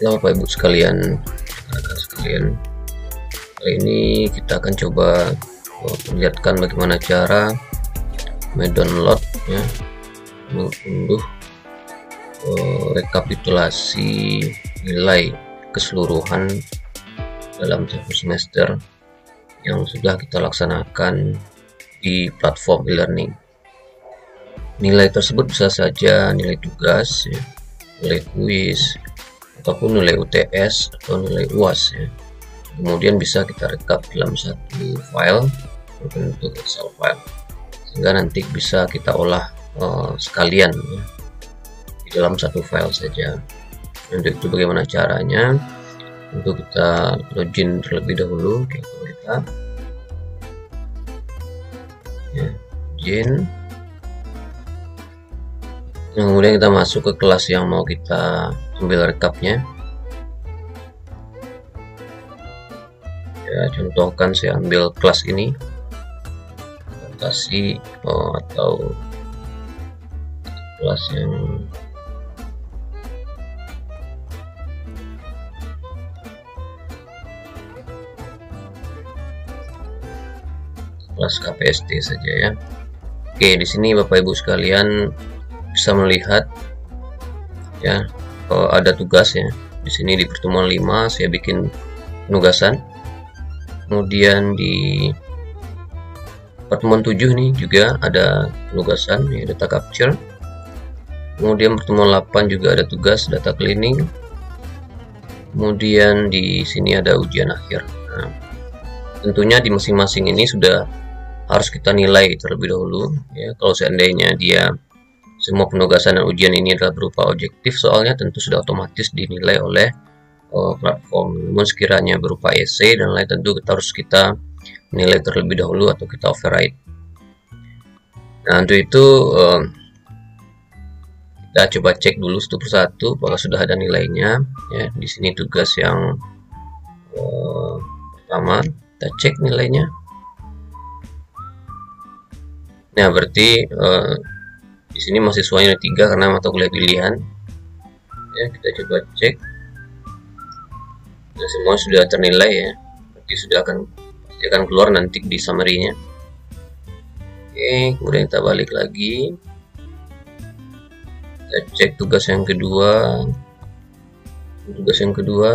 Halo Bapak Ibu sekalian, kali ini kita akan coba perlihatkan bagaimana cara mendownload ya, mengunduh rekapitulasi nilai keseluruhan dalam satu semester yang sudah kita laksanakan di platform e-learning. Nilai tersebut bisa saja nilai tugas, ya, nilai kuis, ataupun nilai UTS atau nilai UAS ya. Kemudian bisa kita rekap dalam satu file berbentuk Excel file, sehingga nanti bisa kita olah sekalian ya, di dalam satu file saja. Untuk itu bagaimana caranya? Untuk kita login terlebih dahulu, kita ya, login. Kemudian kita masuk ke kelas yang mau kita ambil rekapnya. Ya, contohkan saya ambil kelas ini, adaptasi atau kelas yang kelas KPST saja ya. Oke, di sini Bapak Ibu sekalian bisa melihat ya, ada tugas ya. Di sini di pertemuan 5 saya bikin penugasan. Kemudian di pertemuan 7 nih juga ada penugasan ya, data capture. Kemudian pertemuan 8 juga ada tugas data cleaning. Kemudian di sini ada ujian akhir. Nah, tentunya di masing-masing ini sudah harus kita nilai terlebih dahulu ya. Kalau seandainya dia semua penugasan dan ujian ini adalah berupa objektif, soalnya tentu sudah otomatis dinilai oleh platform. Namun sekiranya berupa essay dan lain, tentu harus kita nilai terlebih dahulu atau kita override. Nah, untuk itu kita coba cek dulu satu persatu apakah sudah ada nilainya ya. Di sini tugas yang pertama, kita cek nilainya. Nah, berarti di sini mahasiswanya ada 3 karena mata kuliah pilihan. Ya, kita coba cek. Nah, semua sudah ternilai ya. Berarti pasti akan keluar nanti di summary-nya. Oke, kemudian kita balik lagi. Kita cek tugas yang kedua. Tugas yang kedua.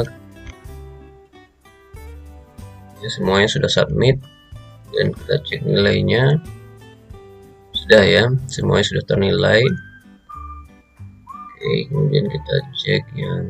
Ya, semuanya sudah submit dan kita cek nilainya. Sudah ya, semuanya sudah ternilai. Oke, kemudian kita cek yang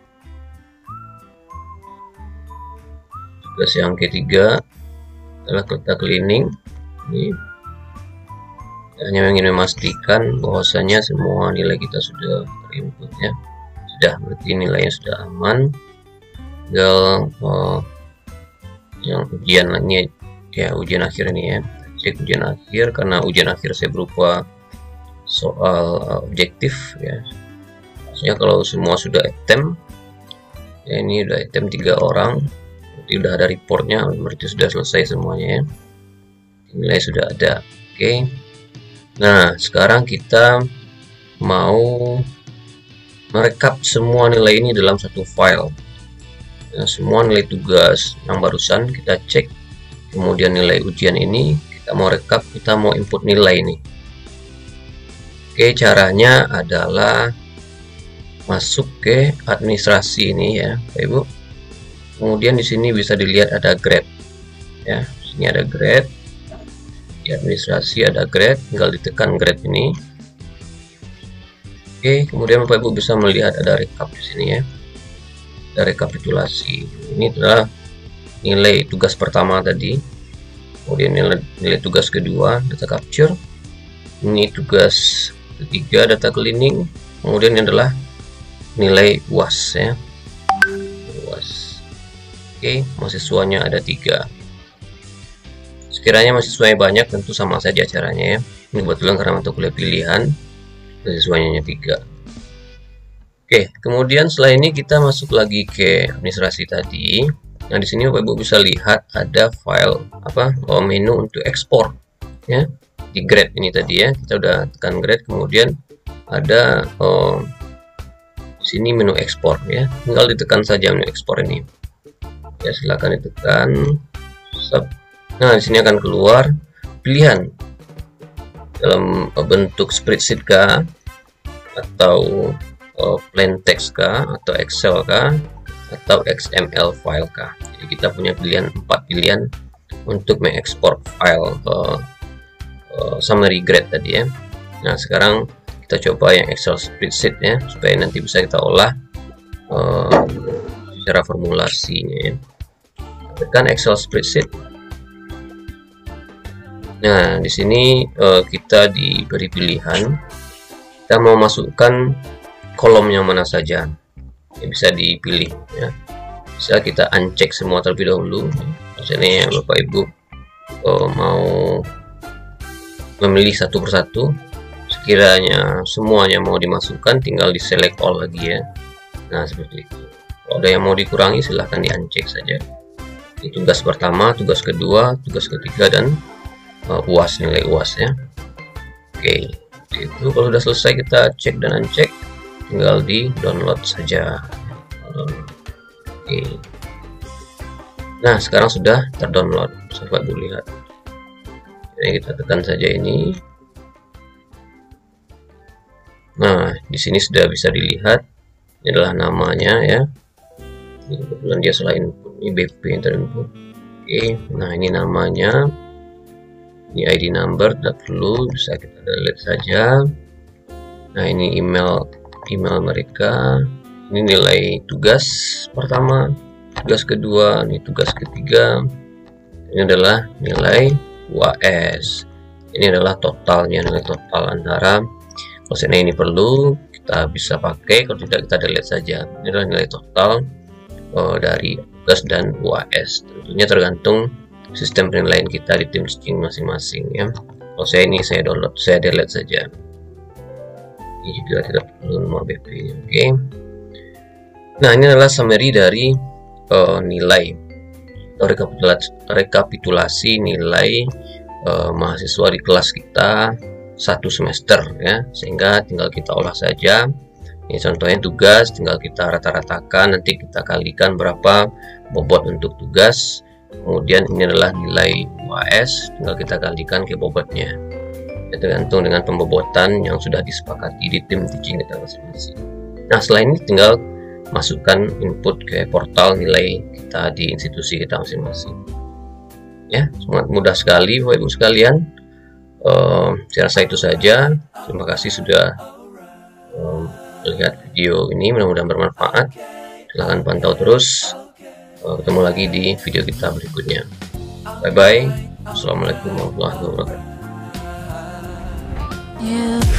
tugas yang ketiga adalah data cleaning. Ini hanya ingin memastikan bahwasanya semua nilai kita sudah terinput ya. Sudah, berarti nilainya sudah aman. Tinggal yang ujiannya ya, ujian akhir ini ya. Cek ujian akhir, karena ujian akhir saya berupa soal objektif ya. Maksudnya kalau semua sudah attempt ya, ini udah attempt 3 orang, berarti udah ada reportnya, berarti sudah selesai semuanya ya, nilai sudah ada. Oke, nah sekarang kita mau merekap semua nilai ini dalam satu file. Nah, semua nilai tugas yang barusan kita cek, kemudian nilai ujian ini kita mau rekap, kita mau input nilai ini. Oke, caranya adalah masuk ke administrasi ini ya, Bapak Ibu. Kemudian di sini bisa dilihat ada grade ya. Di sini ada grade. Di administrasi ada grade, tinggal ditekan grade ini. Oke, kemudian Bapak Ibu bisa melihat ada rekap di sini ya. Ada rekapitulasi. Ini adalah nilai tugas pertama tadi. Kemudian nilai tugas kedua data capture, ini tugas ketiga data cleaning, kemudian ini adalah nilai UAS ya, UAS. Oke, mahasiswanya ada 3. Sekiranya mahasiswanya banyak tentu sama saja caranya ya. Ini kebetulan karena mata kuliah pilihan, mahasiswanya hanya 3. Oke, kemudian setelah ini kita masuk lagi ke administrasi tadi. Nah, di sini Bapak Ibu bisa lihat ada file menu untuk ekspor ya. Di grade ini tadi ya, kita udah tekan grade, kemudian ada di Sini menu ekspor ya, tinggal ditekan saja menu ekspor ini ya, silahkan ditekan sub. Nah, di sini akan keluar pilihan dalam bentuk spreadsheet kah, atau plain text kah, atau Excel kah, atau XML file kah. Jadi kita punya pilihan 4 pilihan untuk mengekspor file summary grade tadi ya. Nah, sekarang kita coba yang Excel spreadsheet ya, supaya nanti bisa kita olah secara formulasinya ya. Tekan Excel spreadsheet. Nah, di sini kita diberi pilihan, kita mau masukkan kolom yang mana saja ya, bisa dipilih ya. Bisa kita uncheck semua terlebih dahulu. Misalnya Bapak Ibu mau memilih satu persatu, sekiranya semuanya mau dimasukkan tinggal di select all lagi ya. Nah, seperti itu. Kalau ada yang mau dikurangi silahkan di uncheck saja. Ini tugas pertama, tugas kedua, tugas ketiga, dan UAS, nilai UAS ya. Oke, itu kalau sudah selesai kita cek dan uncheck, tinggal di download saja. Oke. Nah, sekarang sudah terdownload, sobat Bu lihat. Jadi kita tekan saja ini. Nah, di sini sudah bisa dilihat, ini adalah namanya ya. Ini kebetulan dia selain ini BP yang terinput. Oke, nah ini namanya, ini ID number, tidak perlu, bisa kita delete saja. Nah, ini email mereka, ini nilai tugas pertama, tugas kedua, ini tugas ketiga, ini adalah nilai UAS, ini adalah totalnya, nilai total antara. Kalau seandainya ini perlu, kita bisa pakai, kalau tidak kita delete saja. Ini adalah nilai total dari tugas dan UAS. Tentunya tergantung sistem penilaian kita di tim teaching masing-masing ya. Kalau saya ini saya download, saya delete saja. Ini juga tidak perlu nomor BP nya. Oke. Nah, ini adalah summary dari nilai atau rekapitulasi nilai mahasiswa di kelas kita satu semester ya, sehingga tinggal kita olah saja. Ini contohnya tugas, tinggal kita rata-ratakan, nanti kita kalikan berapa bobot untuk tugas. Kemudian ini adalah nilai UAS, tinggal kita kalikan ke bobotnya. Ya, tergantung dengan pembobotan yang sudah disepakati di tim teaching kita masing-masing. Nah, setelah ini tinggal masukkan input ke portal nilai kita di institusi kita masing-masing. Ya, sangat mudah sekali Bapak Ibu sekalian. Saya rasa itu saja. Terima kasih sudah melihat video ini, mudah-mudahan bermanfaat. Silahkan pantau terus. Ketemu lagi di video kita berikutnya. Bye bye. Assalamualaikum warahmatullahi wabarakatuh.